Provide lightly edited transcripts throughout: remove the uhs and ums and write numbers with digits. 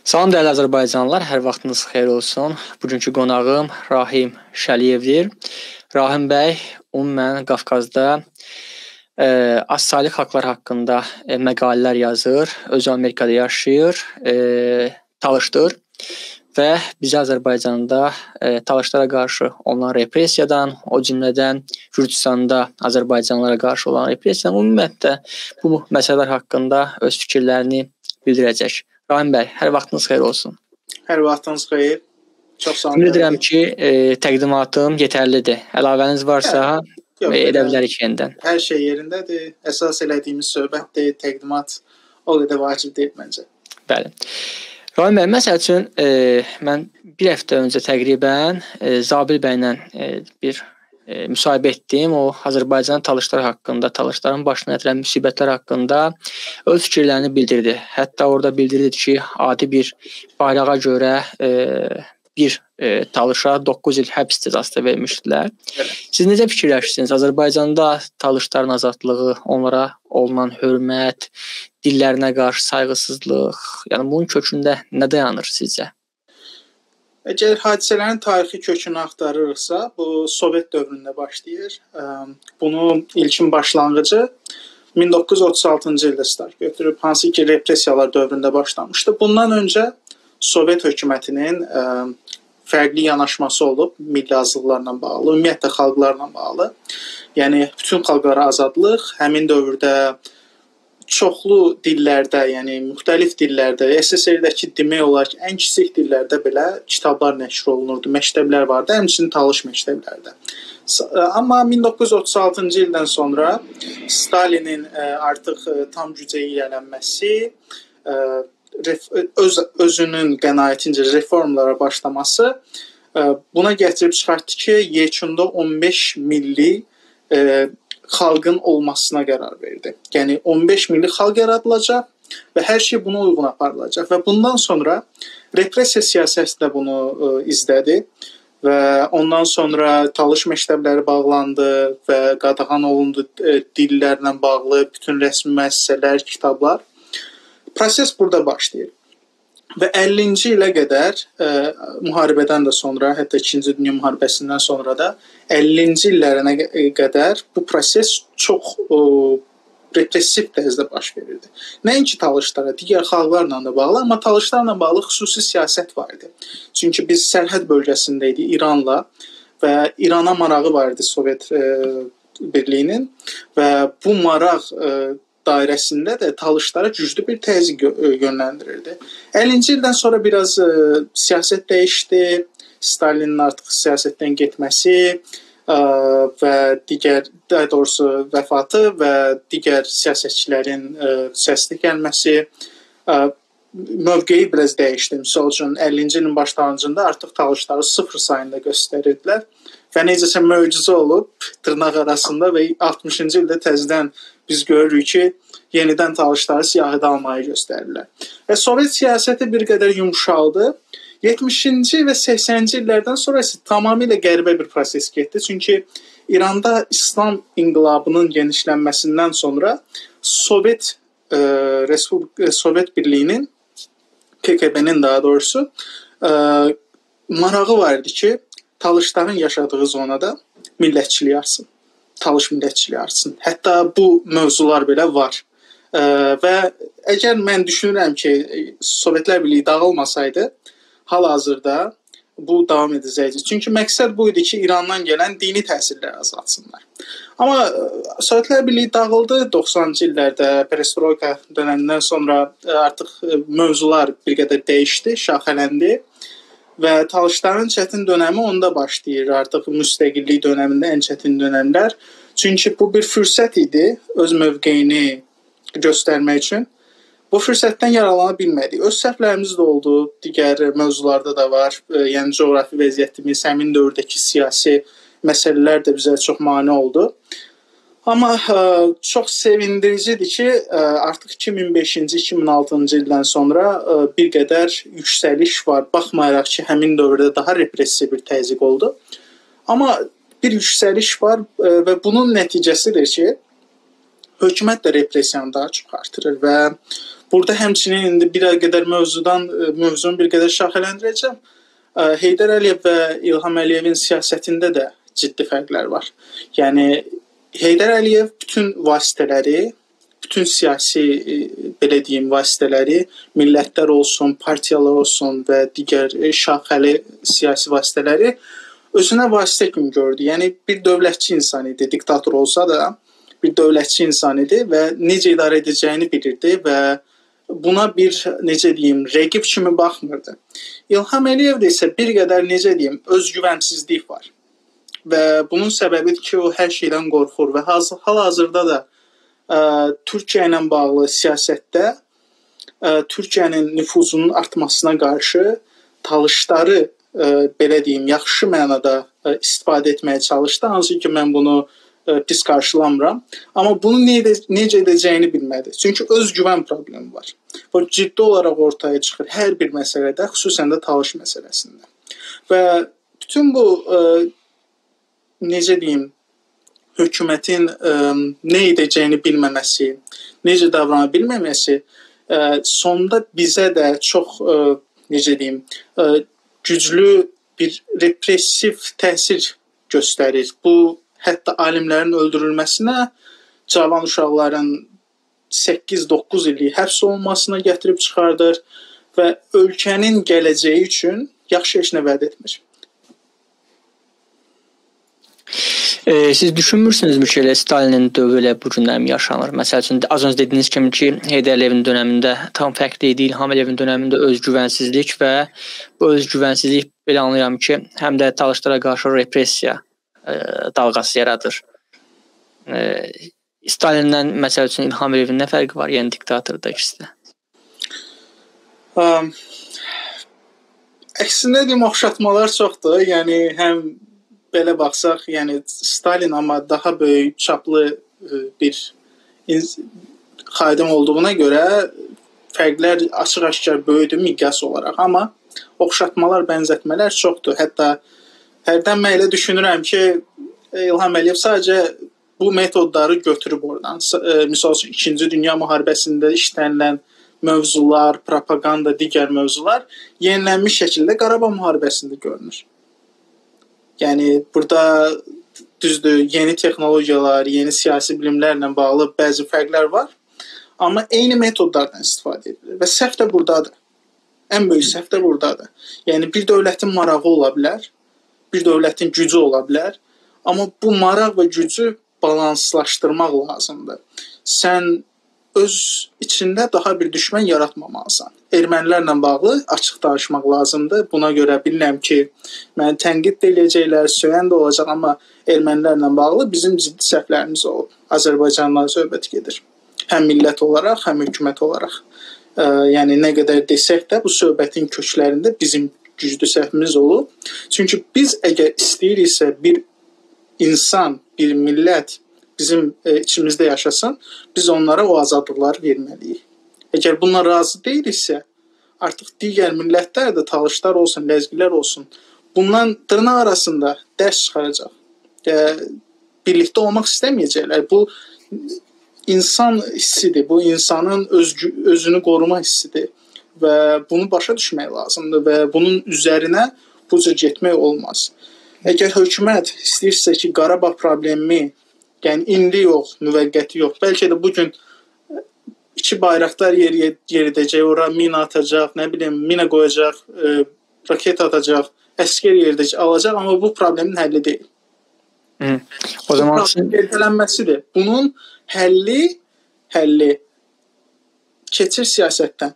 Salam dəyərli Azərbaycanlılar, hər vaxtınız xeyir olsun. Bugünkü qonağım Rahim Şəliyevdir. Rahim bəy ümumən Qafqazda azsaylı xalqlar haqqında məqalələr yazır, özü Amerikada yaşayır, talışdır və bizi Azərbaycanda talışlara qarşı olan repressiyadan, o cümlədən Gürcüstanda Azərbaycanlılara qarşı olan repressiyadan ümumiyyətlə bu məsələlər haqqında öz fikirlərini bildirəcək. Rahim bəy, hər vaxtınız xeyir olsun. Hər vaxtınız xeyir. Çox sağ olun. Ümid edirəm ki, təqdimatım yetərlidir. Əlavəniz varsa edə bilərik yenidən. Hər şey yerindədir. Əsas elədiyimiz söhbətdir, təqdimat o qədər vacib deyil məncə. Bəli. Rahim bəy, məsəl üçün mən bir həftə öncə təqribən Zabil bəylə bir müsahibə etdim. O Azərbaycan talışlar haqqında, talışların başına gətirən müsibətlər haqqında öz fikirlərini bildirdi. Hətta orada bildirdi ki, adi bir bayrağa görə bir talışa 9 il həbs cəzası vermişdilər. Siz necə fikirləşirsiniz? Azərbaycanda talışların azadlığı, onlara olunan hörmət, dillərinə qarşı sayğısızlıq, yəni bunun kökündə nə dayanır sizcə? Əgər hadisələrin tarixi kökünü axtarırıqsa, bu Sovet dövründə başlayır. Bunun ilkin başlanğıcı 1936-cı ildə start götürüb, hansı ki repressiyalar dövründə başlamışdı. Bundan öncə Sovet hökumətinin fərqli yanaşması olub, milli azlıqlarla bağlı, ümumiyyətlə xalqlarla bağlı. Yəni bütün xalqlara azadlıq, həmin dövrdə çoxlu dillərdə, yəni müxtəlif dillərdə, SSR-dəki demək olar ki, ən kiçik dillərdə belə kitablar nəşr olunurdu, məktəblər vardı, həmçinin talış məktəblərdə. Amma 1936-cı ildən sonra Stalinin artıq tam gücə yiyələnməsi, özünün qənaətincə reformlara başlaması buna gətirib çıxartdı ki, yekunda 15 milli xalqın olmasına qərar verdi. Yəni 15 milli xalq yaradılacaq və hər şey buna uyğun aparılacaq və bundan sonra repressiya siyasəti də bunu izlədi və ondan sonra talış məktəbləri bağlandı və qadağan olundu dillərlə bağlı bütün rəsmi müəssisələr, kitablar. Proses burada başlayır. Və 50-ci ilə qədər, müharibədən də sonra, hətta 2-ci Dünya müharibəsindən sonra da 50-ci illərinə qədər bu proses çox repressiv tərzdə baş verirdi. Nəinki talışlara, digər xalqlarla da bağlı, amma talışlarla bağlı xüsusi siyasət var idi. Çünki biz sərhəd bölgəsində idi İranla və İrana marağı var idi Sovet Birliyinin və bu maraq dairəsində də talışlara güclü bir təzyiq yönləndirirdi. 50-ci ildən sonra biraz siyasət dəyişdi. Stalinin artıq siyasətdən getməsi və digər, daha doğrusu vəfatı və digər siyasətçilərin səsli gəlməsi mövqeyi biraz dəyişdi. Misal üçün 50-ci ilin başlanğıcında artıq talışları 0 sayında göstərirdilər və necəsə möcüzə olub dırnaq arasında və 60-cı ildə təzədən biz görürük ki, yenidən talışları siyahıda almayı göstərirlər. Və Sovet siyasəti bir qədər yumşaldı. 70-ci və 80-ci illərdən sonra isə tamamilə qəribə bir proses getdi. Çünki İranda İslam inqilabının genişlənməsindən sonra Sovet Birliyinin, KGB-nin daha doğrusu marağı var idi ki, talışların yaşadığı zonada millətçilik artsın. Talış millətçiliyi artsın. Hətta bu mövzular belə var. Və əgər mən düşünürəm ki, Sovetlər Birliyi dağılmasaydı, hal-hazırda bu davam edəcəkdi. Çünki məqsəd bu idi ki, İrandan gələn dini təsirləri azaltsınlar. Amma Sovetlər Birliyi dağıldı 90-cı illərdə, perestroika dönəmindən sonra artıq mövzular bir qədər dəyişdi, şaxələndi. Və talışların çətin dönəmi onda başlayır. Artıq müstəqillik dönəmində ən çətin dönəmlər. Çünki bu bir fürsət idi öz mövqeyini göstərmək üçün. Bu fürsətdən yararlana bilmədik. Öz səhvlərimiz də oldu, digər mövzularda da var. Yəni coğrafi vəziyyətimiz, həmin dövrdəki siyasi məsələlər də bizə çox mane oldu. Amma çox sevindiricidir ki, artıq 2005-ci, 2006-cı ildən sonra bir qədər yüksəliş var. Baxmayaraq ki, həmin dövrdə daha repressiv bir təzyiq oldu. Amma bir yüksəliş var və bunun nəticəsidir ki, hökumət də repressiyanı daha çox artırır və burada həmçinin indi bir qədər mövzunu bir qədər şaxələndirəcəm. Heydər Əliyev və İlham Əliyevin siyasətində də ciddi fərqlər var. Yəni Heydər Əliyev bütün vasitələri, bütün siyasi belə deyim vasitələri, millətlər olsun, partiyalar olsun və digər şaxəli siyasi vasitələri özünə vasitə kimi gördü. Yəni bir dövlətçi insan idi, diktator olsa da bir dövlətçi insan idi və necə idarə edəcəyini bilirdi və buna bir necə deyim, rəqib kimi baxmırdı. İlham Əliyev isə bir qədər necə deyim, özgüvənsizlik var. Və bunun səbəbidir ki, o hər şeydən qorxur və hal-hazırda da Türkiyə ilə bağlı siyasətdə Türkiyənin nüfuzunun artmasına qarşı talışları belə deyim, yaxşı mənada istifadə etməyə çalışdı. Hansı ki, mən bunu pis qarşılamıram. Amma bunu necə edəcəyini bilmədi. Çünki özgüvən problemi var. Bu ciddi olaraq ortaya çıxır hər bir məsələdə, xüsusən də talış məsələsində. Və bütün bu necə deyim, hökumətin nə edəcəyini bilməməsi, necə davrana bilməməsi sonda bizə də çox necə deyim, güclü bir repressiv təsir göstərir. Bu hətta alimlərin öldürülməsinə, cavan uşaqların 8-9 illik həbs olunmasına gətirib çıxardır və ölkənin gələcəyi üçün yaxşı heç nə vəd etmir. Siz düşünmürsünüzmü ki, Stalinin dövrü ilə bu günlərim yaşanır? Məsəl üçün, az öncə dediyiniz kimi ki, Heydər Əliyevin dönəmində tam fərqli idi, İlham Əliyevin dönəmində özgüvənsizlik və bu özgüvənsizlik belə anlayıram ki, həm də talışlara qarşı repressiya dalğası yaradır. Stalindən, məsəl üçün, İlham Əliyevin nə fərqi var, yəni diktatorda ikisi də? Əksində deyim, oxşatmalar çoxdur. Yəni, həm belə baxsaq, yəni Stalin amma daha böyük çaplı bir xadim olduğuna görə fərqlər açıq-aşkar böyüdür miqyas olaraq. Amma oxşatmalar, bənzətmələr çoxdur. Hətta hərdən mən elə düşünürəm ki, İlham Əliyev sadəcə bu metodları götürüb oradan. Misal üçün, 2-ci Dünya müharibəsində işlənilən mövzular, propaganda, digər mövzular yenilənmiş şəkildə Qarabağ müharibəsində görünür. Yəni, burada düzdür, yeni texnologiyalar, yeni siyasi bilimlərlə bağlı bəzi fərqlər var. Amma eyni metodlardan istifadə edilir və səhv də buradadır. Ən böyük səhv də buradadır. Yəni, bir dövlətin marağı ola bilər, bir dövlətin gücü ola bilər. Amma bu maraq və gücü balanslaşdırmaq lazımdır. Sən öz içində daha bir düşmən yaratmamalısan. Ermənilərlə bağlı açıq danışmaq lazımdır. Buna görə bilirəm ki, məni tənqid də eləyəcəklər, söyən də olacaq, amma ermənilərlə bağlı bizim ciddi səhvlərimiz olub. Azərbaycanla söhbət gedir. Həm millət olaraq, həm hökumət olaraq. Yəni, nə qədər desək də bu söhbətin köklərində bizim güclü səhvimiz olub. Çünki biz əgər istəyiriksə bir insan, bir millət bizim içimizdə yaşasın, biz onlara o azadlıqları verməliyik. Əgər buna razı deyiriksə, artıq digər millətlər də talışlar olsun, ləzgilər olsun, bundan dırnaq arasında dərs çıxaracaq. Birlikdə olmaq istəməyəcəklər. Bu insan hissidir, bu insanın özünü qoruma hissidir və bunu başa düşmək lazımdır və bunun üzərinə bu cür getmək olmaz. Əgər hökumət istəyirsə ki, Qarabağ problemi, yəni indi yox, müvəqqəti yox, bəlkə də bugün 2 bayraqlar yeridəcək, ora mina atacaq, nə bilim, mina qoyacaq, raket atacaq, əskər yeridəcək, alacaq, amma bu problemin həlli deyil. O zaman ertələnməsidir. Bunun həlli keçir siyasətdən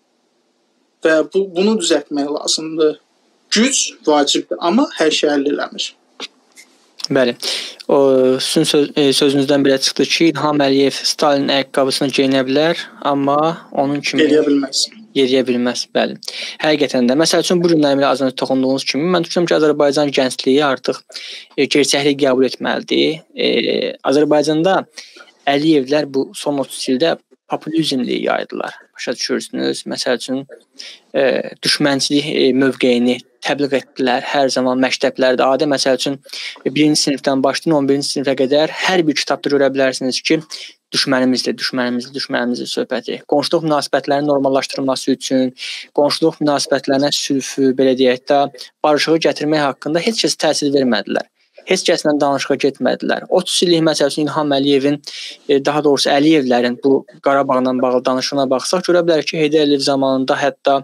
və bunu düzəltmək lazımdır. Güc vacibdir, amma hər şey həll eləmir. Bəli. Sizin sözünüzdən belə çıxdı ki, İlham Əliyev Stalinin ayaqqabısını geyinə bilər, amma onun kimi yeriyə bilməz. Bəli. Həqiqətən də. Məsəl üçün, bu günlərim ilə az önce toxunduğunuz kimi, mən düşünürəm ki, Azərbaycan gəncliyi artıq gerçəkliyi qəbul etməlidir. Azərbaycanda Əliyevlər bu son 30 ildə populizmliyi yaydılar. Başa düşürsünüz. Məsəl üçün, düşmənçilik mövqeyini təbliğ etdilər. Hər zaman məktəblərdə adi, məsəl üçün 1-ci sinifdən başlayın 11-ci sinifə qədər hər bir kitabda görə bilərsiniz ki, düşmənimizdir söhbəti. Qonşuluq münasibətlərinin normallaşdırılması üçün, qonşuluq münasibətlərinə sülhü, belə deyək də, barışığı gətirmək haqqında heç kəs təsir vermədilər. Heç kəslə danışığa getmədilər. 30 illik məsəl üçün İlham Əliyevin, daha doğrusu Əliyevlərin bu Qarabağla bağlı danışığına baxsaq, görə bilərik ki, Heydər Əliyev zamanında hətta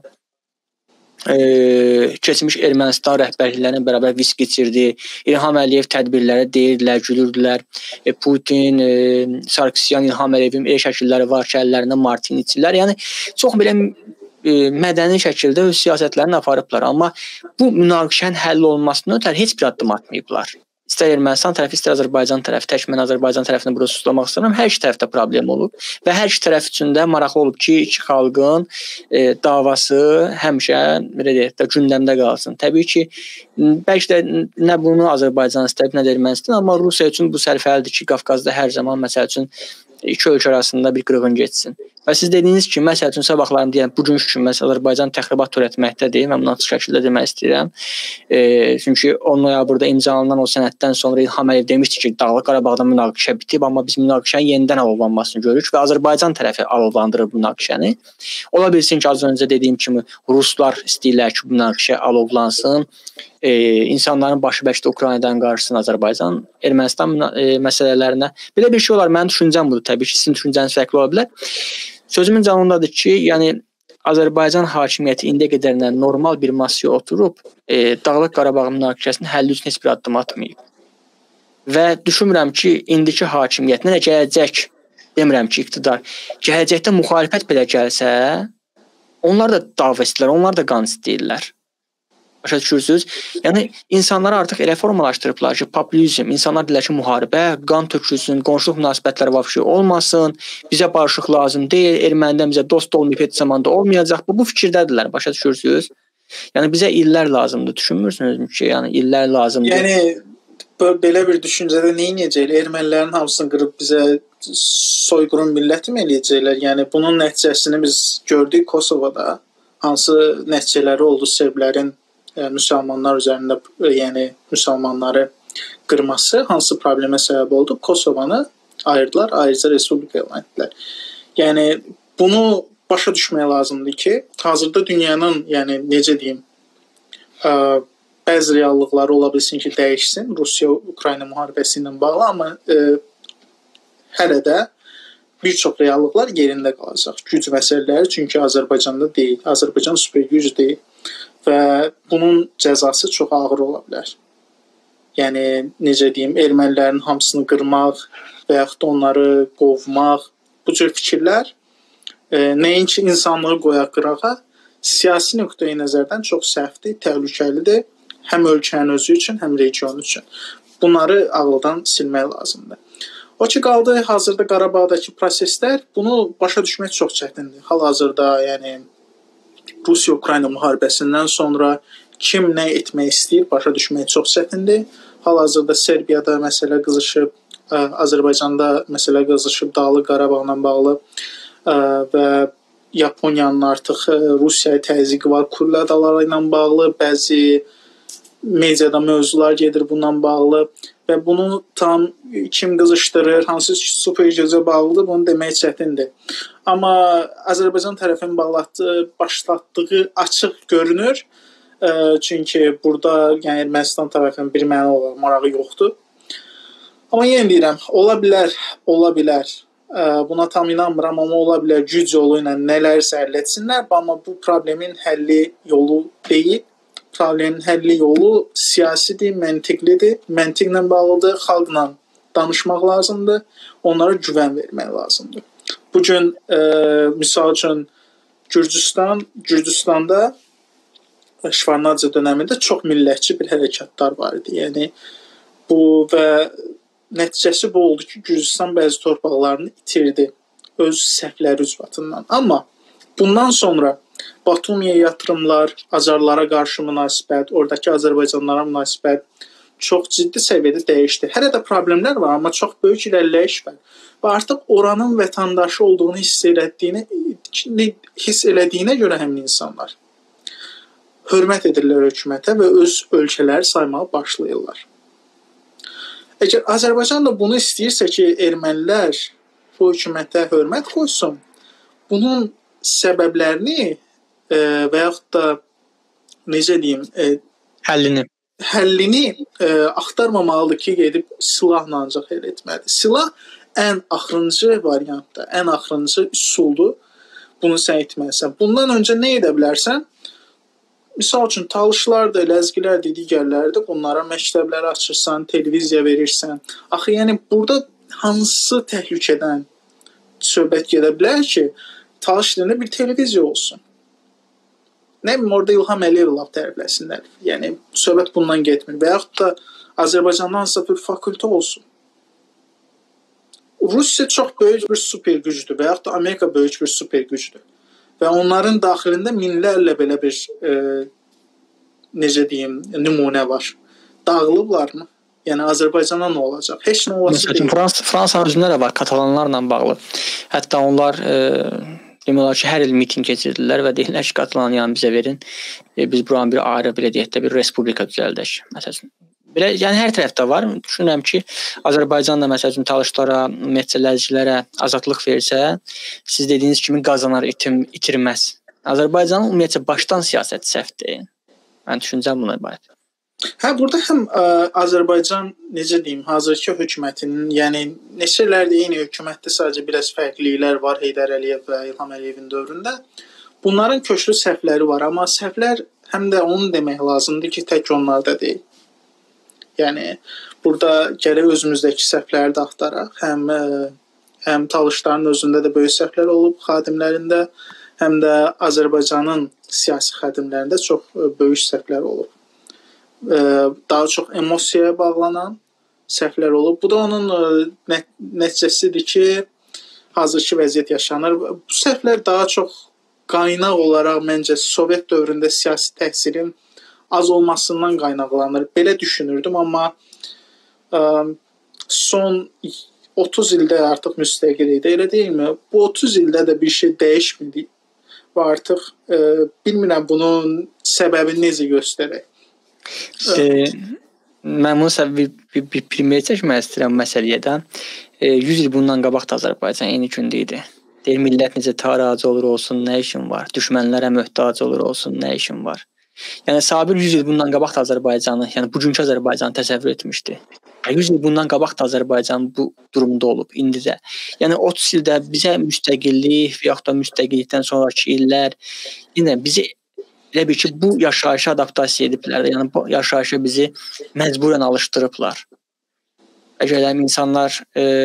keçmiş Ermənistan rəhbərliklərlə bərabər viski içirdi. İlham Əliyev tədbirlərə deyirdilər, gülürdülər. Putin, Sarkisyan, İlham Əliyevin elə şəkilləri var ki, əllərində martini içirlər. Yəni çox belə mədəni şəkildə öz siyasətlərini aparıblar. Amma bu münaqişənin həll olunmasından ötəri heç bir addım atmayıblar. İstər Ermənistan tərəfi, istər Azərbaycan tərəfi, tək mən Azərbaycan tərəfini burada suslamaq istəyirəm. Hər iki tərəfdə problem olub və hər iki tərəf üçün də maraqlı olub ki, iki xalqın davası həmişə belə deyək də gündəmdə qalsın. Təbii ki, bəlkə də nə bunu Azərbaycan istəyib, nə də Ermənistan, amma Rusiya üçün bu sərfəlidir ki, Qafqazda hər zaman məsəl üçün iki ölkə arasında bir qırğın getsin. Və siz dediyiniz ki, məsəl üçün sabahlarım deyən bugünkü kimi məsəl Azərbaycan təxribat törətməkdədir. Mən bunu açıq şəkildə demək istəyirəm. Çünki 10 noyabrda imzalanan o sənəddən sonra İlham Əliyev demişdi ki, Dağlıq Qarabağda münaqişə bitib, amma biz münaqişənin yenidən alovlanmasını görürük və Azərbaycan tərəfi alovlandırır münaqişəni. Ola bilsin ki, az öncə dediyim kimi Ruslar istəyirlər ki, münaqişə alovlansın. İnsanların başı bəlkə də Ukraynadan qarşısın Azərbaycan, Ermənistan məsələlərinə. Belə bir şey olar, mənim düşüncəm budur. Təbii ki, sizin düşüncəniz fərqli ola bilər. Sözümün canındadır ki, yəni Azərbaycan hakimiyyəti indiyə qədərindən normal bir masaya oturub Dağlıq Qarabağ münaqişəsinin həlli üçün heç bir addım atmayıb. Və düşünmürəm ki, indiki hakimiyyət nə gələcək, demirəm ki, iqtidar, gələcəkdə müxalifət belə gəlsə, onlar da dava istəyirlər, onlar da qan istəyirlər. Başa düşürsünüz? Yəni insanları artıq elə formalaşdırıblar ki, populizm, insanlar deyirlər ki, müharibə, qan tökülsün, qonşuluq münasibətləri vəbşi olmasın, bizə barışıq lazım deyil, ermənidən bizə dost olmayıb, heç zamanda olmayacaq. Bu fikirdədirlər, başa düşürsünüz? Yəni bizə illər lazımdır, düşünmürsünüz ki, yəni illər lazımdır. Yəni belə bir düşüncədə nə edəcəklər? Ermənilərin hamısını qırıb bizə soyqırım millət mi eləyəcəklər? Yəni bunun nəticəsini biz gördük Kosovada. Hansı nəticələri oldu serblərin müsəlmanlar üzərində, yəni müsəlmanları qırması hansı problemə səbəb oldu? Kosovanı ayırdılar, ayrıca respublika elan etdilər. Yəni bunu başa düşmək lazımdır ki, hazırda dünyanın, yəni necə deyim, bəzi reallıqları ola bilsin ki, dəyişsin Rusiya-Ukrayna müharibəsi ilə bağlı, amma hələ də bir çox reallıqlar yerində qalacaq. Güc məsələləri çünki Azərbaycanda deyil, Azərbaycan super güc deyil. Və bunun cəzası çox ağır ola bilər. Yəni, necə deyim, ermənilərin hamısını qırmaq və yaxud da onları qovmaq, bu cür fikirlər nəinki insanlığı qoyaq qırağa, siyasi nöqteyi nəzərdən çox səhvdir, təhlükəlidir, həm ölkənin özü üçün, həm region üçün. Bunları ağıldan silmək lazımdır. O ki, qaldı hazırda Qarabağdakı proseslər, bunu başa düşmək çox çətindir. Hal-hazırda, yəni, Rusiya-Ukrayna müharibəsindən sonra kim nə etmək istəyir, başa düşmək çox çətindir. Hal-hazırda Serbiyada məsələ qızışıb, Azərbaycanda məsələ qızışıb Dağlıq Qarabağla bağlı və Yaponiyanın artıq Rusiyaya təzyiqi var Kuril adaları ilə bağlı, bəzi mediada mövzular gedir bundan bağlı və bunu tam kim qızışdırır, hansı super gözə bağlıdır, bunu demək çətindir. Amma Azərbaycan tərəfinin başlatdığı açıq görünür. Çünki burada yəni Ermənistan tərəfinin bir məna olaraq marağı yoxdur. Amma yenə deyirəm, ola bilər. Buna tam inanmıram, amma ola bilər güc yolu ilə nələrsə həll etsinlər, amma bu problemin həlli yolu deyil. Problemin həlli yolu siyasidir, məntiqlidir, məntiqlə bağlıdır, xalqla danışmaq lazımdır, onlara güvən vermək lazımdır. Bugün misal üçün Gürcüstanda Şvarnadze dönəmində çox millətçi bir hərəkatlar var idi. Yəni bu və nəticəsi bu oldu ki, Gürcüstan bəzi torpaqlarını itirdi öz səhvləri ucbatından. Amma bundan sonra Batumiyə yatırımlar, Azərlara qarşı münasibət, oradakı Azərbaycanlara münasibət çox ciddi səviyyədə dəyişdi. Hələ də problemlər var, amma çox böyük irəliləyiş var. Və artıq oranın vətəndaşı olduğunu hiss elədiyinə görə həmin insanlar hörmət edirlər hökumətə və öz ölkələri saymağa başlayırlar. Əgər Azərbaycan da bunu istəyirsə ki, ermənilər bu hökumətə hörmət qoysun. Bunun səbəblərini və yaxud da necə deyim, həllini axtarmamalıdır ki, gedib silahla ancaq həll etməlidir. Silah ən axırıncı variantdır, ən axırıncı üsuldur. Bunu sən etməlisən. Bundan öncə nə edə bilərsən? Misal üçün, talışlardır, ləzgilərdir, digərlərdir. Bunlara məktəbləri açırsan, televiziya verirsən. Axı, yəni, burada hansı təhlükədən söhbət gedə bilər ki, talış dilində bir televiziya olsun? Nə bileyim, orada İlham Əliyev laf tərəfləsinlər. Yəni, söhbət bundan getmir. Və yaxud da Azərbaycanda hansısa bir fakültə olsun. Rusiya çox böyük bir super gücdür və yaxud da Amerika böyük bir super gücdür. Və onların daxilində minlərlə belə bir, necə deyim, nümunə var. Dağılıblarmı? Yəni, Azərbaycana nə olacaq? Heç nə olacaq deyil. Fransanın özündə də var, katalanlarla bağlı. Hətta onlar demək olar ki, hər il miting keçirdilər və deyirlər ki, Katalanyanı bizə verin. Biz buranın bir ayrı, belə deyək də, bir respublika düzəldək. Məsələn, belə, yəni hər tərəfdə var. Düşünürəm ki, Azərbaycan da məsələn talışlara, ümumiyyətcə azadlıq versə, siz dediyiniz kimi qazanar, itirməz. Azərbaycanın ümumiyyətcə başdan siyasət səhvdir. Mən düşüncəm buna ibarət. Hə, burada həm Azərbaycan, necə deyim, hazırki hökumətinin, yəni neçə illərdir eyni hökumətdə, sadəcə biraz fərqliliklər var Heydər Əliyev və İlham Əliyevin dövründə. Bunların köklü səhvləri var, amma səhvlər həm də onu demək lazımdır ki, tək onlarda deyil. Yəni, burada gərək özümüzdəki səhvləri də axtaraq. Həm talışların özündə də böyük səhvlər olub xadimlərində, həm də Azərbaycanın siyasi xadimlərində çox böyük səhvlər olub. Daha çox emosiyaya bağlanan səhvlər olub. Bu da onun nəticəsidir ki, hazırki vəziyyət yaşanır. Bu səhvlər daha çox qaynaq olaraq məncə Sovet dövründə siyasi təhsilin az olmasından qaynaqlanır. Belə düşünürdüm, amma son 30 ildə artıq müstəqillikdə, elə deyilmi? Bu 30 ildə də bir şey dəyişmədi və artıq bilmirəm bunun səbəbini necə göstərək. Mən bunu bir primer çəkmək istəyirəm məsələyə. 100 il bundan qabaq da Azərbaycan eyni gündə idi. Deyir, millət necə tarac olur olsun, nə işin var? Düşmənlərə möhtac olur olsun, nə işin var? Yəni Sabir 100 il bundan qabaq da Azərbaycanı, yəni bugünkü Azərbaycanı təsəvvür etmişdi. 100 il bundan qabaq da Azərbaycan bu durumda olub indi də. Yəni 30 ildə bizə müstəqillik və yaxud da müstəqillikdən sonraki illər yenə bizi elə bir ki, bu yaşayışa adaptasiya ediblər. Yəni bu yaşayışa bizi məcburən alışdırıblar. Əgər insanlar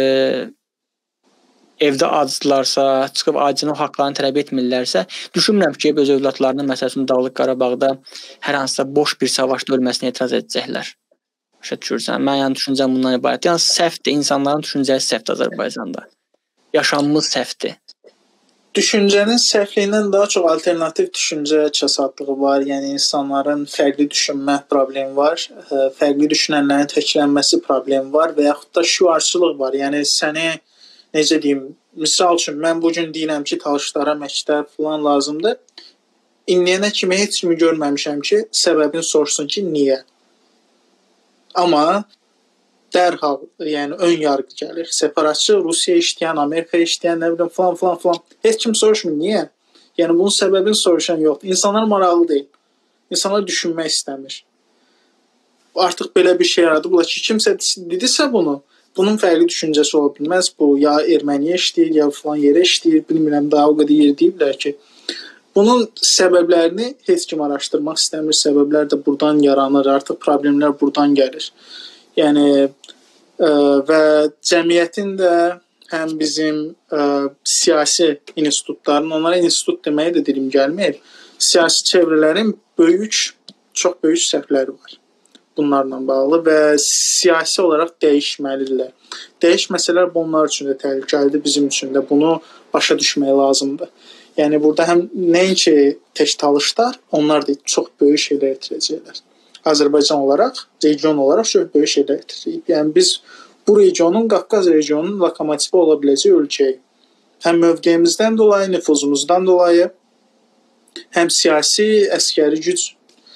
evdə acdılarsa, çıxıb acının haqqlarını tələb etmirlərsə, düşünmürəm ki, öz övladlarının məsələn Dağlıq Qarabağda hər hansısa boş bir savaşda ölməsinə etiraz edəcəklər. Başa düşürsən? Mən yəni düşüncəm bundan ibarət. Yəni səhvdir, insanların düşüncəsi səhvdir Azərbaycanda. Yaşamımız səhvdir. Düşüncənin səhvliyindən daha çox alternativ düşüncə kəsadlığı var. Yəni insanların fərqli düşünmə problemi var, fərqli düşünənlərin təkrarlanması problemi var və yaxud da şüarçılıq var. Yəni səni necə deyim, misal üçün mən bu gün deyirəm ki, talışlara məktəb falan lazımdır. İndiyənə kimi heç kimi görməmişəm ki, səbəbini soruşsun ki, niyə? Amma dərhal, yəni ön yargı gəlir. Separatçı, Rusiya işləyən, Amerika işləyən, nə bilim falan. Heç kim soruşmur, niyə? Yəni bunun səbəbini soruşan yoxdur. İnsanlar maraqlı deyil. İnsanlar düşünmək istəmir. Artıq belə bir şey yaradıblar ki, kimsə dedirsə bunu, bunun fərqli düşüncəsi ola bilməz. Bu ya Erməniyə işləyir, ya falan yerə işləyir, bilmirəm, daha o qədər yer deyiblər ki. Bunun səbəblərini heç kim araşdırmaq istəmir. Səbəblər də buradan yaranır, artıq problemlər buradan gəlir. Yəni və cəmiyyətin də həm bizim siyasi institutların, onlara institut deməyə də dilim gəlmir, siyasi çevrələrin çox böyük səhvləri var bunlarla bağlı və siyasi olaraq dəyişməlidirlər. Dəyişməsələr bunlar üçün də təhlükəlidir, bizim üçün də bunu başa düşmək lazımdır. Yəni burada həm nəinki tək talışlar, onlar da çox böyük şeylər itirəcəklər. Azərbaycan olaraq, region olaraq çox böyük şeylər itirəcəyik. Yəni biz bu regionun, Qafqaz regionunun lokomotivi ola biləcək ölkəyik. Həm mövqeyimizdən dolayı, nüfuzumuzdan dolayı, həm siyasi, əskəri güc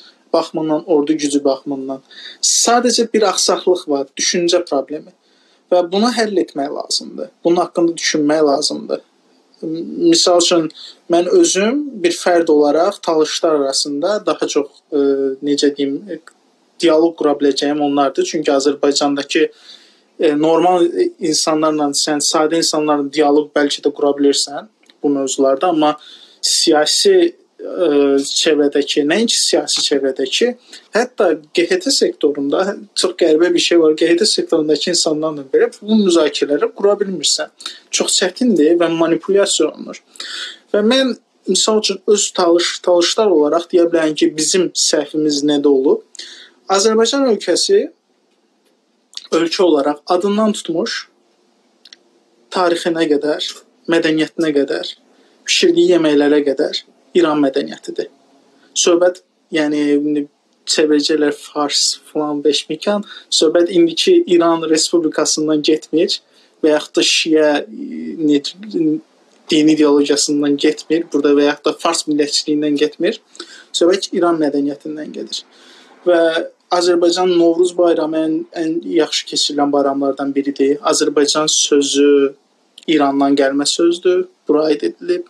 baxımından, ordu gücü baxımından. Sadəcə bir axsaqlıq var, düşüncə problemi. və bunu həll etmək lazımdır. Bunun haqqında düşünmək lazımdır. Misal üçün, mən özüm bir fərd olaraq talışlar arasında daha çox, necə deyim, diyaloq qura biləcəyim onlardır. Çünki Azərbaycandakı normal insanlarla, sən sadə insanlarla diyaloq bəlkə də qura bilirsən bu mövzularda, amma siyasi çevrədəki, nəinki siyasi çevrədəki, hətta QHT sektorunda çox qəribə bir şey var. QHT sektorundakı insanlarla belə bu müzakirələri qura bilmirsən. Çox çətindir və manipulyasiya olunur. Və mən misal üçün öz talışlar olaraq deyə bilərəm ki, bizim səhvimiz nədə olub? Azərbaycan ölkəsi ölkə olaraq adından tutmuş tarixinə qədər, mədəniyyətinə qədər, pişirdiyi yeməklərə qədər İran mədəniyyətidir. Söhbət, yəni çevirəcəklər fars falan beşmikan, söhbət indiki İran Respublikasından getmir və yaxud da Şiə dini ideologiyasından getmir, burada və yaxud da fars millətçiliyindən getmir. Söhbət İran mədəniyyətindən gedir. Və Azərbaycan Novruz bayramı ən yaxşı keçirilən bayramlardan biridir. Azərbaycan sözü İrandan gəlmə sözdür, bura aid edilib.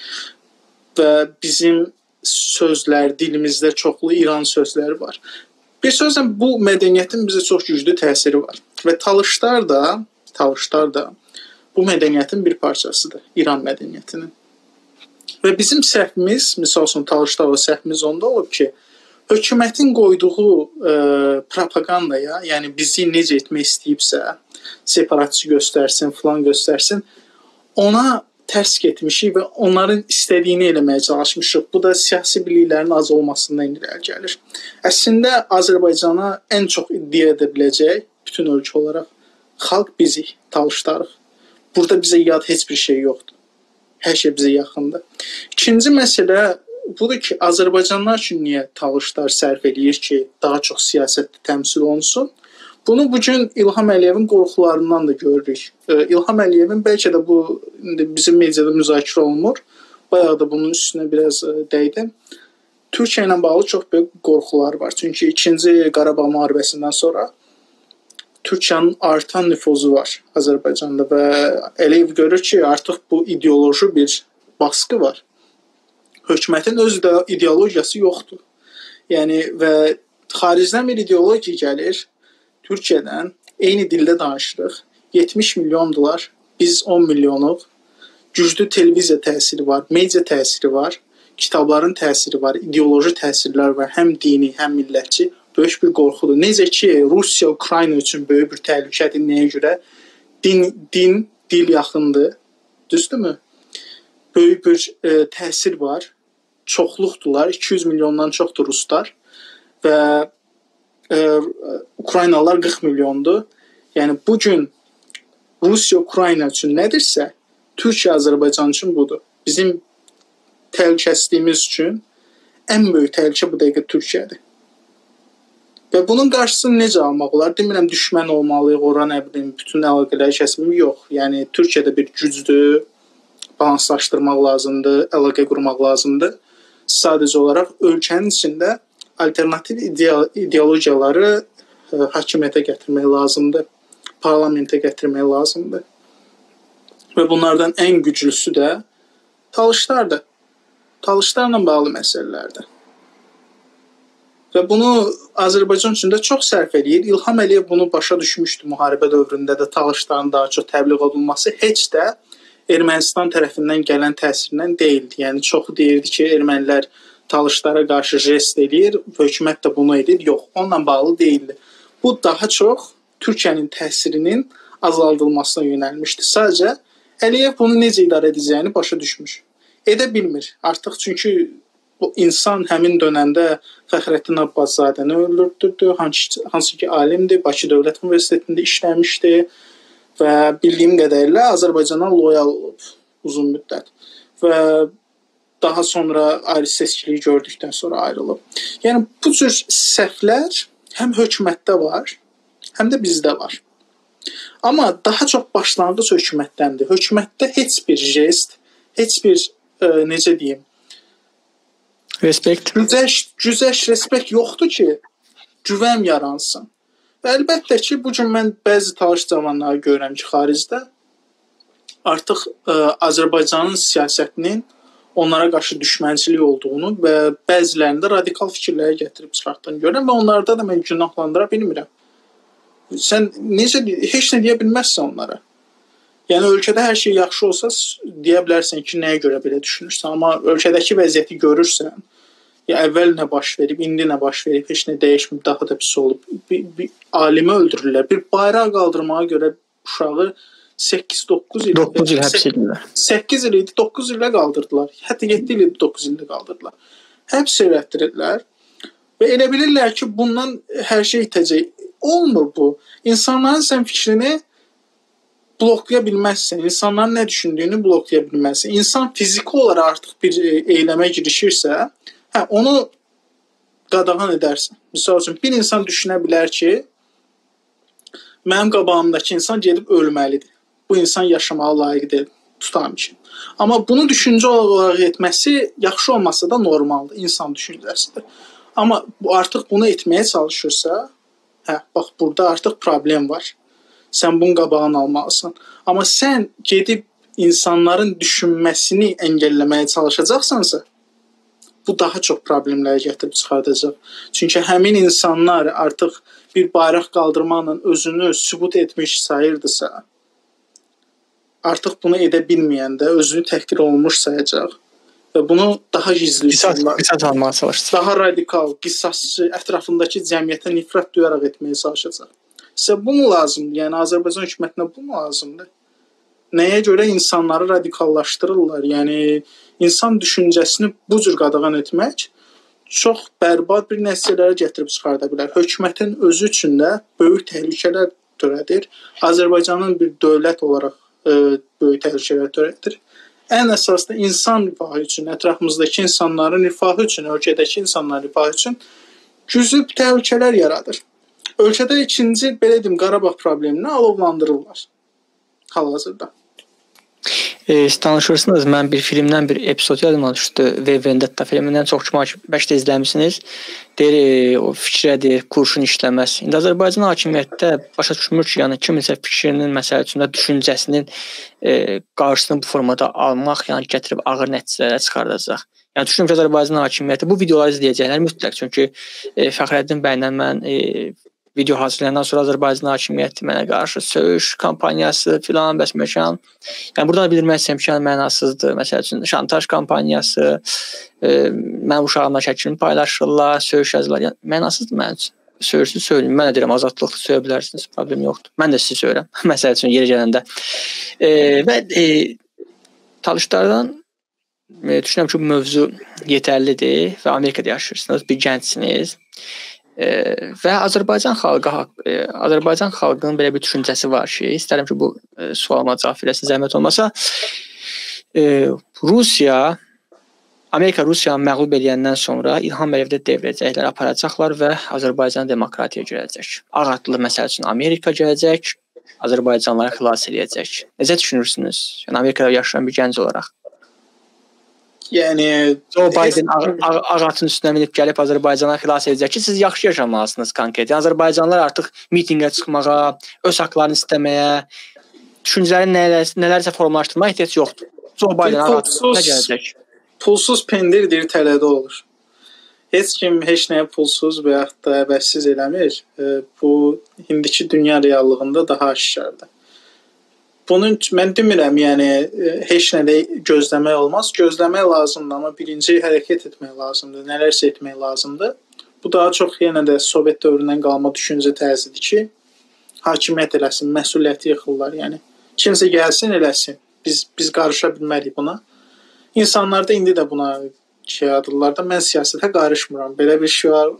Və bizim sözlər, dilimizdə çoxlu İran sözləri var. Bir sözlə bu mədəniyyətin bizə çox güclü təsiri var. Və talışlar da bu mədəniyyətin bir parçasıdır, İran mədəniyyətinin. Və bizim səhvimiz, misal üçün talışlar və səhvimiz onda olub ki, hökumətin qoyduğu propagandaya, yəni bizi necə etmək istəyibsə, separatçı göstərsin, filan göstərsin, ona tərs getmişik və onların istədiyini eləməyə çalışmışıq. Bu da siyasi biliklərin az olmasından irəli gəlir. Əslində Azərbaycana ən çox iddia edə biləcək bütün ölkə olaraq xalq bizik, talışlarıq. Burada bizə yad heç bir şey yoxdur. Hər şey bizə yaxındır. İkinci məsələ budur ki, Azərbaycanlılar üçün niyə talışlar sərf eləyir ki, daha çox siyasətdə təmsil olunsun? Bunu bugün İlham Əliyevin qorxularından da görürük. İlham Əliyevin bəlkə də bu bizim mediada müzakirə olunmur. Bayağı da bunun üstünə biraz dəydim. Türkiyə ilə bağlı çox böyük qorxular var. Çünki 2-ci Qarabağ müharibəsindən sonra Türkiyənin artan nüfuzu var Azərbaycanda və Əliyev görür ki, artıq bu ideoloji bir baskı var. Hökumətin öz ideologiyası yoxdur. Yəni və xaricdən bir ideologiya gəlir. Türkiyədən eyni dildə danışırıq. 70 milyondular, biz 10 milyonuq. Güclü televiziya təsiri var, media təsiri var, kitabların təsiri var, ideoloji təsirlər var, həm dini, həm millətçi. Böyük bir qorxudur. Necə ki, Rusiya, Ukrayna üçün böyük bir təhlükədir. Nəyə görə? Dil yaxındır. Düzdürmü? Böyük bir təsir var. Çoxluqdular. 200 milyondan çoxdur ruslar. Və Ukraynalılar 40 milyondur. Yəni bugün Rusiya Ukrayna üçün nədirsə, Türkiyə Azərbaycan üçün budur. Bizim təhlükəsizliyimiz üçün ən böyük təhlükə bu dəqiqə Türkiyədir. Və bunun qarşısını necə almaq olar? Demirəm düşmən olmalıyıq, ora nə bilim, bütün əlaqələri kəsmək yox. Yəni Türkiyədə bir gücdür, balanslaşdırmaq lazımdır, əlaqə qurmaq lazımdır. Sadəcə olaraq ölkənin içində alternativ ideologiyaları hakimiyyətə gətirmək lazımdır, parlamentə gətirmək lazımdır. Və bunlardan ən güclüsü də talışlardır. Talışlarla bağlı məsələlərdir. Və bunu Azərbaycan üçün də çox sərf eləyir. İlham Əliyev bunu başa düşmüşdü müharibə dövründə də talışların daha çox təbliğ olunması heç də Ermənistan tərəfindən gələn təsirindən deyildi. Yəni çoxu deyirdi ki, ermənilər talışlara qarşı jest eləyir, hökumət də bunu edir. Yox, onunla bağlı deyildi. Bu daha çox Türkiyənin təsirinin azaldılmasına yönəlmişdi. Sadəcə Əliyev bunu necə idarə edəcəyini başa düşmüş. Edə bilmir. Artıq çünki o insan həmin dönəmdə Fəxrəddin Abbaszadəni öldürdü, hansı ki alimdir, Bakı Dövlət Universitetində işləmişdi və bildiyim qədərilə Azərbaycana loyal olub uzun müddət. Və daha sonra ayrı seçkiliyi gördükdən sonra ayrılıb. Yəni bu cür səhvlər həm hökumətdə var, həm də bizdə var. Amma daha çox başlanğıc hökumətdəndir. Hökumətdə heç bir jest, heç bir necə deyim, respekt, güzəşt, respekt yoxdur ki, güvən yaransın. Və əlbəttə ki, bu gün mən bəzi talış zamanları görürəm ki, xaricdə artıq Azərbaycanın siyasətinin onlara qarşı düşmənçilik olduğunu və bəzilərində radikal fikirləri gətirib çıxartdığını görürəm və onlarda da mən günahlandıra bilmirəm. Sən necə heç nə deyə bilməzsən onlara. Yəni ölkədə hər şey yaxşı olsa deyə bilərsən ki, nəyə görə belə düşünürsən, amma ölkədəki vəziyyəti görürsən, ya əvvəl nə baş verib, indi nə baş verib, heç nə dəyişməyib, daha da pis olub. Bir alimi öldürürlər. Bir bayraq qaldırmağa görə uşağı 8-9 il 9 il həbs edilirlər. 8 il idi, 9 illə qaldırdılar. Hətta 7 il idi, 9 illə qaldırdılar. Həbs elətdirirlər və elə bilirlər ki, bundan hər şey itəcək. Olmur bu. İnsanların sən fikrini bloklaya bilməzsən. İnsanların nə düşündüyünü bloklaya bilməzsən. İnsan fiziki olaraq artıq bir eyləmə girişirsə, onu qadağan edərsən. Misal üçün, bir insan düşünə bilər ki, mənim qabağımdakı insan gedib ölməlidir. Bu insan yaşamağa layiq deyil, tutam ki. Amma bunu düşüncə olaraq etməsi yaxşı olmasa da normaldır, insan düşüncəsidir. Amma artıq bunu etməyə çalışırsa, bax, burada artıq problem var. Sən bunun qabağını almalısan. Amma sən gedib insanların düşünməsini əngəlləməyə çalışacaqsansa, bu daha çox problemləri gətirib çıxardacaq. Çünki həmin insanlar artıq bir bayraq qaldırmaqla özünü sübut etmiş sayırdısa, artıq bunu edə bilməyəndə özünü təhqir olunmuş sayacaq və bunu daha gizli qisas almağa çalışacaq. Daha radikal, qisasçı, ətrafındakı cəmiyyətə nifrət duyaraq etməyə çalışacaq. Sizə bu mu lazımdır? Yəni Azərbaycan hökumətinə bu mu lazımdır? Nəyə görə insanları radikallaşdırırlar? Yəni insan düşüncəsini bu cür qadağan etmək çox bərbad bir nəticələrə gətirib çıxarda bilər. Hökumətin özü üçün də böyük təhlükələr törədir. Azərbaycanın bir dövlət olaraq böyük təhlükələr törədir. Ən əsas da insan rifahı üçün, ətrafımızdakı insanların rifahı üçün, ölkədəki insanların rifahı üçün güclü təhlükələr yaradır. Ölkədə ikinci, belə deyim, Qarabağ problemini alovlandırırlar hal-hazırda. Siz tanışırsınız, mən bir filmdən bir epizod yadıma düşdü. V Vendetta filmindən çox bəlkə izləmisiniz. Deyir, o fikrədir, kurşun işləməz. İndi Azərbaycan hakimiyyətdə başa düşmür ki, yəni kiminsə fikrinin, məsəl üçün də düşüncəsinin qarşısını bu formada almaq, yəni gətirib ağır nəticələrə çıxardacaq. Yəni düşünürəm ki, Azərbaycan hakimiyyəti bu videoları izləyəcəklər mütləq. Çünki Fəxrəddin bəylə mən video hazırlayandan sonra Azərbaycan hakimiyyəti mənə qarşı söyüş kampaniyası filan bəs məkan. Yəni burada bildirmək istəyirəm ki, mənasızdır. Məsəl üçün şantaj kampaniyası, mənim uşağımla şəklini paylaşırlar, söyüş yazırlar. Yəni mənasızdır mənim üçün. Söyürsüz söyləyin. Mən də deyirəm, azadlıqlı söyə bilərsiniz, problem yoxdur. Mən də sizi söyürəm. Məsəl üçün yeri gələndə. Və talışlardan düşünürəm ki, bu mövzu yetərlidir və Amerikada yaşayırsınız, bir gəncsiniz. Və Azərbaycan xalqının belə bir düşüncəsi var ki, istərəm ki, bu sualıma cavab verəsiniz, zəhmət olmasa. Amerika Rusiyanı məğlub edəndən sonra İlham Əliyevdə devrəcəklər, aparacaqlar və Azərbaycan demokratiyaya girəcək. Ağatlı məsəl üçün Amerika gələcək, Azərbaycanları xilas edəcək. Necə düşünürsünüz? Yəni Amerikada yaşayan bir gənc olaraq. Yəni Joe Biden ağatın üstünə minib gəlib Azərbaycana xilas edəcək ki, siz yaxşı yaşamalısınız konkret. Yəni Azərbaycanlılar artıq mitinqə çıxmağa, öz haqlarını istəməyə, düşüncələrini nələrsə formalaşdırmağa ehtiyac yoxdur. Joe Biden ağatına gələcək. Pulsuz pendir deyir tələdə olur. Heç kim heç nəyə pulsuz və yaxud da əvəzsiz eləmir. Bu indiki dünya reallığında daha aşkardır. Bunun mən demirəm, yəni heç nə də gözləmək olmaz. Gözləmək lazımdır, amma birinci hərəkət etmək lazımdır, nələrsə etmək lazımdır. Bu daha çox yenə də Sovet dövründən qalma düşüncə tərzidir ki, hakimiyyət eləsin, məsuliyyəti yıxırlar, yəni. Kimsə gəlsin, eləsin. Biz qarışa bilmərik buna. İnsanlar da indi də buna adırlar da, mən siyasətə qarışmıram. Belə bir şey var.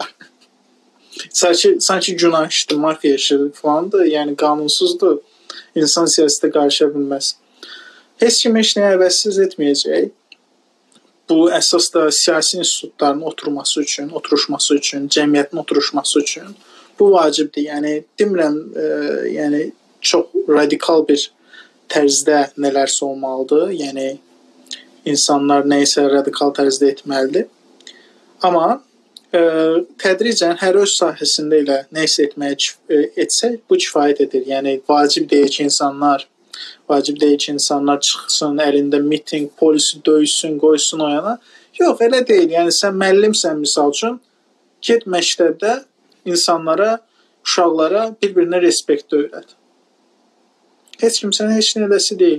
Sanki günah işdir, mafiya işidir falandır, yəni qanunsuzdur. İnsan siyasətə qarışa bilməz. Heç kim heç nəyə əvəzsiz etməyəcək. Bu əsas da siyasi institutların oturuşması üçün, cəmiyyətin oturuşması üçün bu vacibdir. Yəni demirəm, yəni çox radikal bir tərzdə nələrsə olmalıdır. Yəni insanlar nəyisə radikal tərzdə etməlidir. Amma tədricən hər öz sahəsində ilə nə isə etsək, bu kifayət edir. Yəni vacib deyil ki, insanlar çıxsın, əlində miting, polisi döysün, qoysun o yana. Yox, elə deyil. Yəni sən müəllimsən misal üçün, get məktəbdə insanlara, uşaqlara bir-birinə respekt öyrət. Heç kim sənə heç nə eləsi deyil.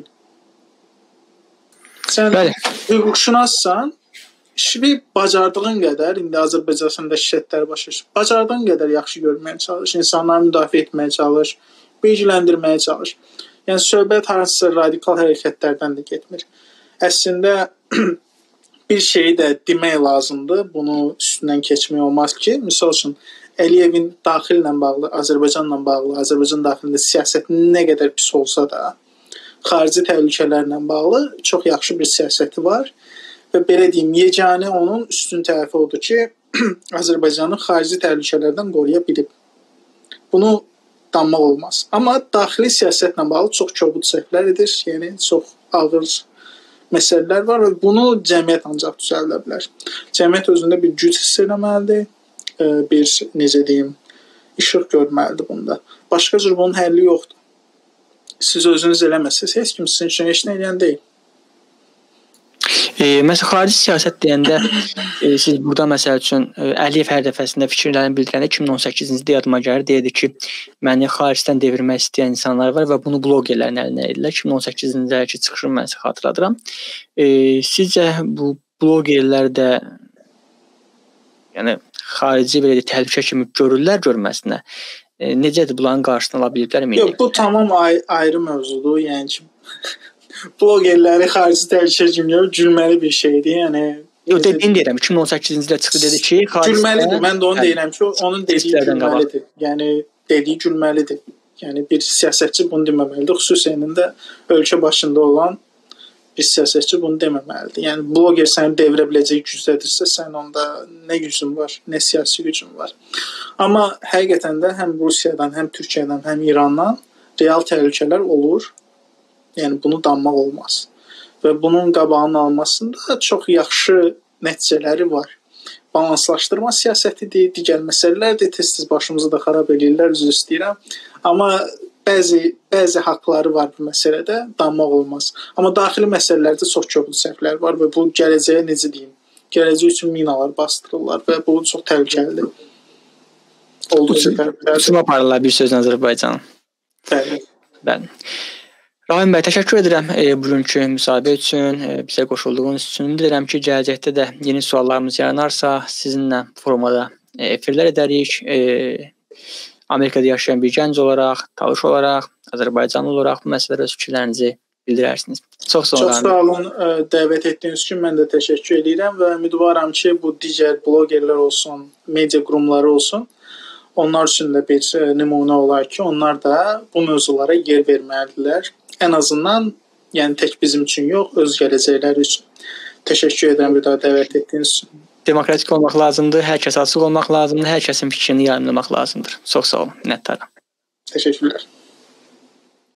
Sən hüquqşünassan, işini bacardığın qədər, indi Azərbaycanda şirkətlər başlayır, bacardığın qədər yaxşı görməyə çalış, insanları müdafiə etməyə çalış, bilgiləndirməyə çalış. Yəni söhbət hansısa radikal hərəkətlərdən də getmir. Əslində bir şeyi də demək lazımdır, bunu üstündən keçmək olmaz ki, misal üçün Əliyevin daxillə bağlı, Azərbaycanla bağlı, Azərbaycan daxilində siyasət nə qədər pis olsa da, xarici təhlükələrlə bağlı çox yaxşı bir siyasəti var və belə deyim, yeganə onun üstün tərəfi odur ki, Azərbaycanı xarici təhlükələrdən qoruya bilib. Bunu danmaq olmaz. Amma daxili siyasətlə bağlı çox kobud səhvlər edir, yəni çox ağır məsələlər var və bunu cəmiyyət ancaq düzəldə bilər. Cəmiyyət özündə bir güc hiss eləməlidir, bir, necə deyim, işıq görməlidir bunda. Başqa cür bunun həlli yoxdur. Siz özünüz eləməsiniz, heç kim sizin üçün heç nə eləyən deyil. Məsələn, xarici siyasət deyəndə siz burada məsəl üçün Əliyev hər dəfəsində fikirlərini bildirəndə 2018-ci ildə yadıma gəlir, deyirdi ki, məni xaricdən devirmək istəyən insanlar var və bunu blogerlərin əlinə edirlər. 2018-ci ildə çıxışını mən xatırladıram. Sizcə bu blogerlər də yəni xarici belə təhlükə kimi görürlər görməsinə? Necədir bunların qarşısını ala biliblərmi? Yox, bu tamam ayrı mövzudur. Yəni ki, blogerləri xarici təhlükə kimi gülməli bir şeydir. Yəni yox, dediyim deyirəm, 2018-ci ildə çıxdı dedi ki, gülməlidir. Mən də onu deyirəm ki, onun dediyi gülməlidir. Yəni dediyi gülməlidir. Yəni bir siyasətçi bunu deməməlidir. Xüsusən də ölkə başında olan bir siyasətçi bunu deməməlidir. Yəni bloger səni devirə biləcək gücdədirsə, sən onda nə gücün var, nə siyasi gücün var. Amma həqiqətən də həm Rusiyadan, həm Türkiyədən, həm İrandan real təhlükələr olur. Yəni bunu danmaq olmaz. Və bunun qabağının alınmasında çox yaxşı nəticələri var. Balanslaşdırma siyasətidir, digər məsələlərdir, tez-tez başımızı da xarab edirlər, üzr istəyirəm. Amma bəzi haqları var bu məsələdə, danmaq olmaz. Amma daxili məsələlərdə çox kobud səhvlər var və bu gələcəyə necə deyim, gələcək üçün minalar bastırırlar və bu çox təhlükəlidir. Olduqca təhlükəlidir. Uçma aparırlar bir sözlə Azərbaycan. Bəli. Bəli. Rahim bəy, təşəkkür edirəm bugünkü müsahibə üçün, bizə qoşulduğunuz üçün. Bilirəm ki, gələcəkdə də yeni suallarımız yaranarsa, sizinlə formada efirlər edərik. Amerikada yaşayan bir gənc olaraq, talış olaraq, Azərbaycanlı olaraq bu məsələlərə öz fikirlərinizi bildirərsiniz. Çox sağ olun. Çox sağ olun dəvət etdiyiniz üçün mən də təşəkkür edirəm və ümidvaram ki, bu digər blogerlər olsun, media qurumları olsun, onlar üçün də bir nümunə olar ki, onlar da bu mövzulara yer verməlidirlər. Ən azından, yəni tək bizim üçün yox, öz gələcəkləri üçün. Təşəkkür edirəm bir daha dəvət etdiyiniz üçün. Demokratik olmaq lazımdır, hər kəs açıq olmaq lazımdır, hər kəsin fikrini yayımlamaq lazımdır. Çox sağ olun, minnətdaram. Təşəkkürlər.